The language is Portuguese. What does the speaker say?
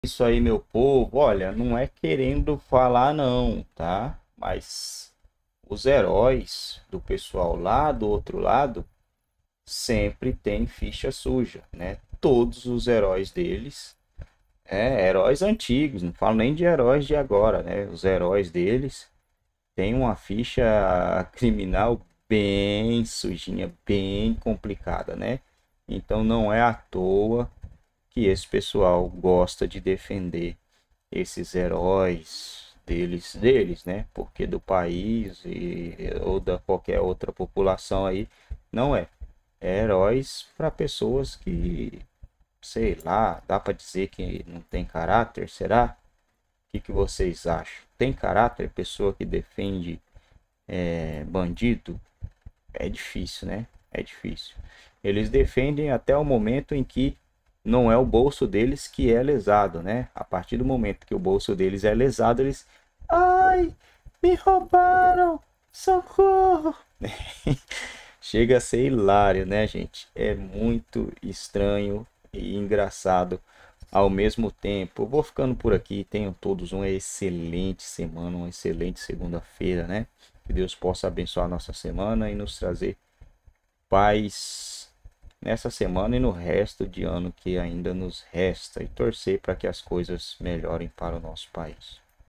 Isso aí, meu povo, olha, não é querendo falar não, tá? Mas os heróis do pessoal lá do outro lado sempre tem ficha suja, né? Todos os heróis deles, heróis antigos, não falo nem de heróis de agora, né? Os heróis deles têm uma ficha criminal bem sujinha, bem complicada, né? Então não é à toa que esse pessoal gosta de defender esses heróis deles, né? Porque do país ou da qualquer outra população aí não é. É heróis para pessoas que, sei lá, dá para dizer que não tem caráter, será? O que que vocês acham? Tem caráter pessoa que defende bandido? É difícil, né? É difícil. Eles defendem até o momento em que não é o bolso deles que é lesado, né? A partir do momento que o bolso deles é lesado, eles. Ai, me roubaram! Socorro! Chega a ser hilário, né, gente? É muito estranho e engraçado ao mesmo tempo. Eu vou ficando por aqui. Tenham todos uma excelente semana, uma excelente segunda-feira, né? Que Deus possa abençoar a nossa semana e nos trazer paz nessa semana e no resto de ano que ainda nos resta e torcer para que as coisas melhorem para o nosso país.